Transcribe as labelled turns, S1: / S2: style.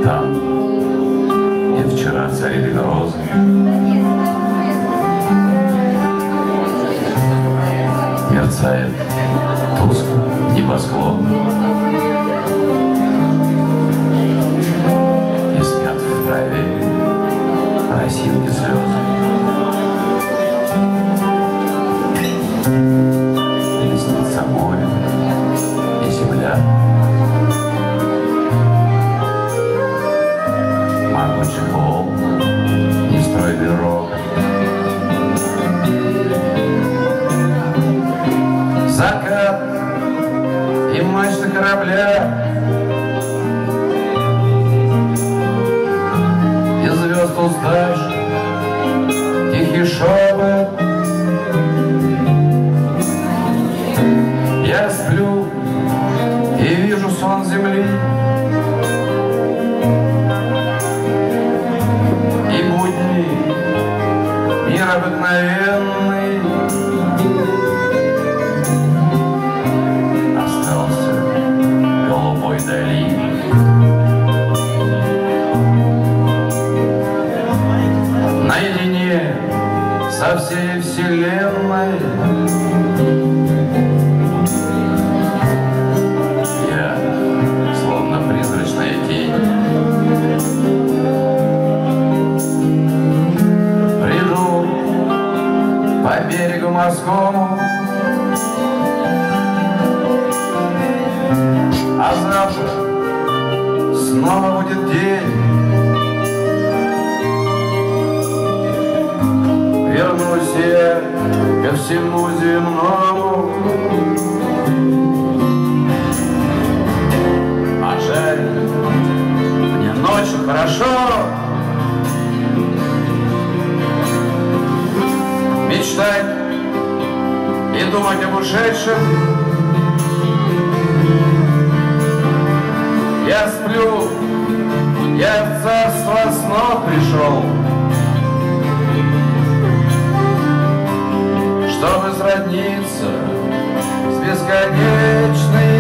S1: Там, где вчера царили грозы, мерцает тускло небосклон, и спят в траве росинки слезы. И снится море и земля, могучий холм, нестройный рог. Закат и мачта корабля, и звезд уздаешь тихий шепот. Я сплю и вижу сон земли, и будни мир обыкновенный остался в голубой дали. Наедине со всей вселенной я, словно призрачная тень, приду по берегу морскому, а завтра снова будет день. Вернусь я ко всему земному, а жаль, мне ночью хорошо. Мечтать и думать об ушедшем. Я сплю, я в царство снов пришел, чтобы сродниться с бесконечной